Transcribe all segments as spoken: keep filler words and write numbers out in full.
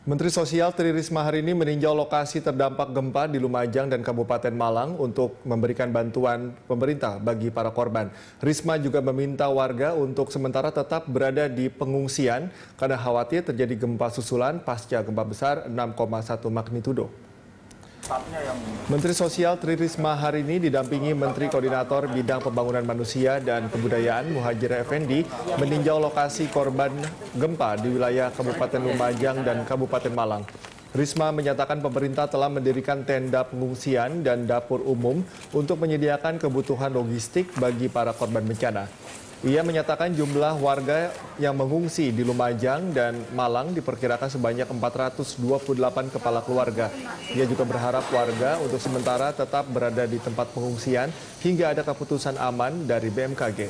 Menteri Sosial Tri Risma hari ini meninjau lokasi terdampak gempa di Lumajang dan Kabupaten Malang untuk memberikan bantuan pemerintah bagi para korban. Risma juga meminta warga untuk sementara tetap berada di pengungsian karena khawatir terjadi gempa susulan pasca gempa besar enam koma satu magnitudo. Menteri Sosial Tri Risma hari ini didampingi Menteri Koordinator Bidang Pembangunan Manusia dan Kebudayaan Muhadjir Effendi meninjau lokasi korban gempa di wilayah Kabupaten Lumajang dan Kabupaten Malang. Risma menyatakan pemerintah telah mendirikan tenda pengungsian dan dapur umum untuk menyediakan kebutuhan logistik bagi para korban bencana. Ia menyatakan jumlah warga yang mengungsi di Lumajang dan Malang diperkirakan sebanyak empat ratus dua puluh delapan kepala keluarga. Ia juga berharap warga untuk sementara tetap berada di tempat pengungsian hingga ada keputusan aman dari B M K G.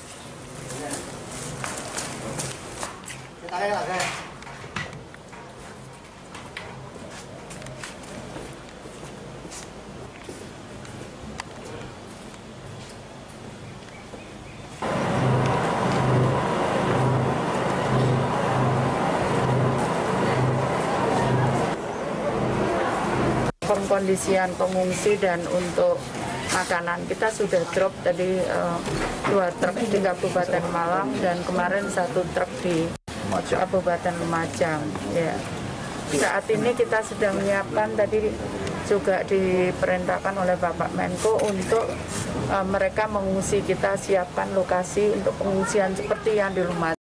Pengkondisian pengungsi dan untuk makanan kita sudah drop tadi uh, dua truk di Kabupaten Malang dan kemarin satu truk di Kabupaten Lumajang. Ya. Saat ini kita sedang menyiapkan, tadi juga diperintahkan oleh Bapak Menko untuk uh, mereka mengungsi, kita siapkan lokasi untuk pengungsian seperti yang di Lumajang.